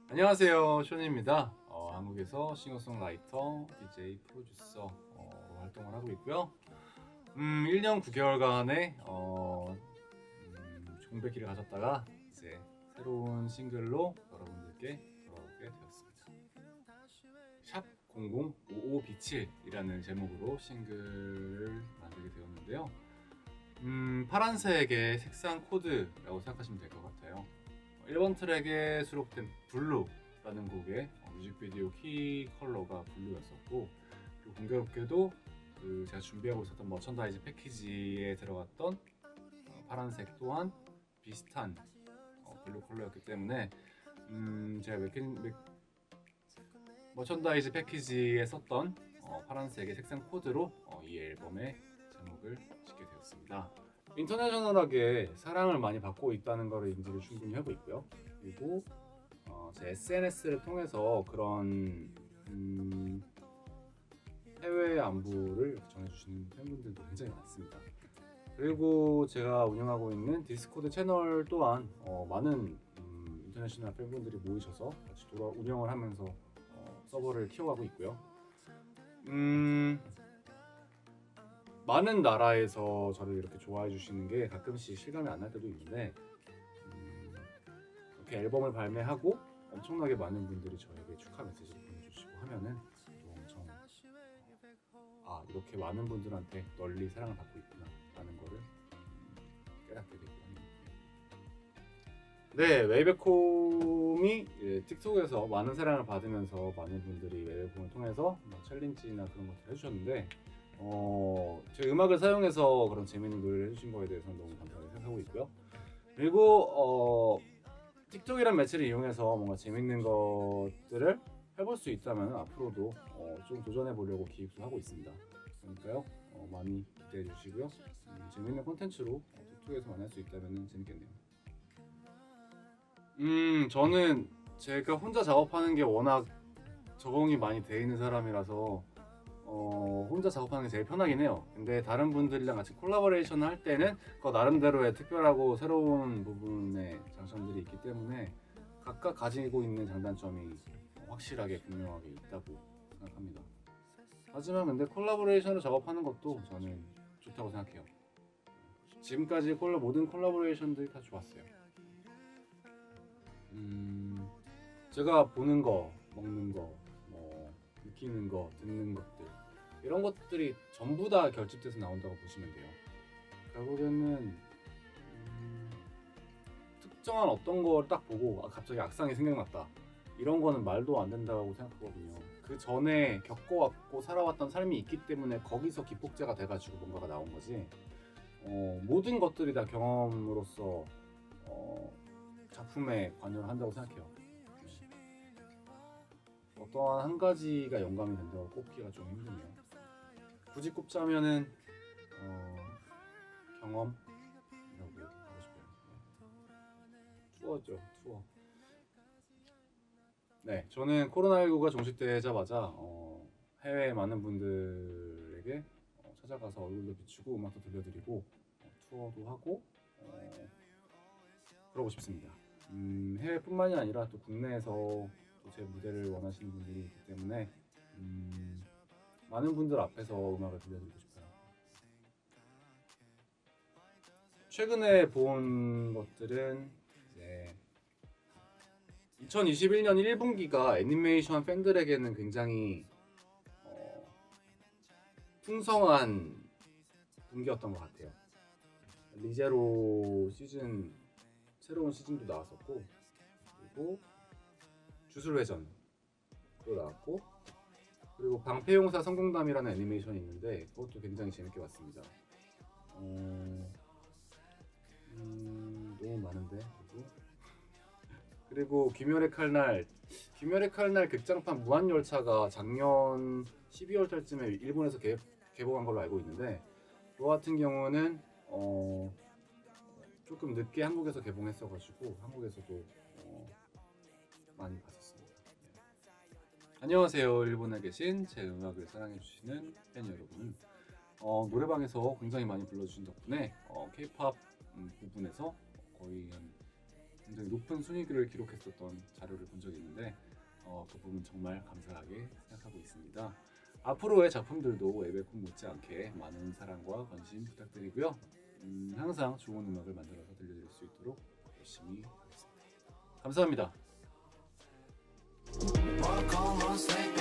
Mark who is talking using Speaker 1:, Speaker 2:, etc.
Speaker 1: 안녕하세요, 쇼니입니다. 한국에서 싱어송라이터, DJ, 프로듀서로 활동을 하고 있고요. 1년 9개월간의 공백기를 가졌다가 이제 새로운 싱글로 여러분들께 돌아오게 되었습니다. 샵 0055B7이라는 제목으로 싱글을 만들게 되었는데요. 파란색의 색상 코드라고 생각하시면 될 것 같아요. 1번 트랙에 수록된 블루라는 곡의 뮤직비디오 키 컬러가 블루였었고, 그리고 공교롭게도 제가 준비하고 있었던 머천다이즈 패키지에 들어갔던 파란색 또한 비슷한 블루 컬러였기 때문에 제가 머천다이즈 패키지에 썼던 파란색의 색상 코드로 이 앨범의 제목을 짓게 되었습니다. 인터내셔널하게 사랑을 많이 받고 있다는 것을 인지를 충분히 하고 있고요. 그리고 제 SNS를 통해서 그런 해외 안부를 전해주시는 팬분들도 굉장히 많습니다. 그리고 제가 운영하고 있는 디스코드 채널 또한 많은 인터내셔널 팬분들이 모이셔서 같이 운영을 하면서 서버를 키워가고 있고요. 많은 나라에서 저를 이렇게 좋아해 주시는 게 가끔씩 실감이 안 날 때도 있는데, 이렇게 앨범을 발매하고 엄청나게 많은 분들이 저에게 축하 메시지를 보내주시고 하면은 또 엄청 이렇게 많은 분들한테 널리 사랑을 받고 있구나 라는 거를 깨닫게 되고 합니다. 네, 웨이백홈이 틱톡에서 많은 사랑을 받으면서 많은 분들이 웨이백홈을 통해서 챌린지나 그런 것들을 해주셨는데, 제 음악을 사용해서 그런 재밌는 노래를 해주신 거에 대해서는 너무 감사하게 생각하고 있고요. 그리고 틱톡이란 매체를 이용해서 뭔가 재밌는 것들을 해볼 수 있다면 앞으로도 좀 도전해 보려고 기획도 하고 있습니다. 그러니까요, 많이 기대해 주시고요. 재밌는 콘텐츠로 틱톡에서 만날 수 있다면 재밌겠네요. 저는 제가 혼자 작업하는 게 워낙 적응이 많이 돼 있는 사람이라서 혼자 작업하는 게 제일 편하긴 해요. 근데 다른 분들이랑 같이 콜라보레이션을 할 때는 그 나름대로의 특별하고 새로운 부분의 장점들이 있기 때문에 각각 가지고 있는 장단점이 확실하게 분명하게 있다고 생각합니다. 하지만 근데 콜라보레이션으로 작업하는 것도 저는 좋다고 생각해요. 지금까지 모든 콜라보레이션들이 다 좋았어요. 제가 보는 거, 먹는 거, 느끼는 거, 듣는 것들, 이런 것들이 전부 다 결집돼서 나온다고 보시면 돼요. 결국에는 특정한 어떤 걸 딱 보고 갑자기 악상이 생각났다, 이런 거는 말도 안 된다고 생각하거든요. 그 전에 겪어왔고 살아왔던 삶이 있기 때문에 거기서 기폭제가 돼가지고 뭔가가 나온 거지, 모든 것들이 다 경험으로서 작품에 관여를 한다고 생각해요. 어떠한 한 가지가 영감이 된다고 꼽기가 좀 힘드네요. 굳이 꼽자면은 경험이라고 하고 싶어요. 투어죠, 투어. 네, 저는 코로나19가 종식되자마자 해외 많은 분들에게 찾아가서 얼굴도 비추고 음악도 들려드리고 투어도 하고 그러고 싶습니다. 해외뿐만이 아니라 또 국내에서 제 무대를 원하시는 분들이 있기 때문에 많은 분들 앞에서 음악을 들려드리고 싶어요. 최근에 본 것들은 이제 2021년 1분기가 애니메이션 팬들에게는 굉장히 풍성한 분기였던 것 같아요. 리제로 시즌, 새로운 시즌도 나왔었고, 그리고 주술회전도 나왔고, 그리고 방패용사 성공담이라는 애니메이션이 있는데 그것도 굉장히 재밌게 봤습니다. 너무 많은데. 그리고 귀멸의 칼날 극장판 무한열차가 작년 12월 달쯤에 일본에서 개봉한 걸로 알고 있는데, 그거 같은 경우는 조금 늦게 한국에서 개봉했어가지고 한국에서도 많이 봤었습니다. 네. 안녕하세요. 일본에 계신 제 음악을 사랑해주시는 팬 여러분. 노래방에서 굉장히 많이 불러주신 덕분에 K-POP 부분에서 거의 굉장히 높은 순위를 기록했었던 자료를 본 적이 있는데, 그 부분 정말 감사하게 생각하고 있습니다. 앞으로의 작품들도 웨베콘 못지않게 많은 사랑과 관심 부탁드리고요. 항상 좋은 음악을 만들어서 들려드릴 수 있도록 열심히 하겠습니다. 감사합니다.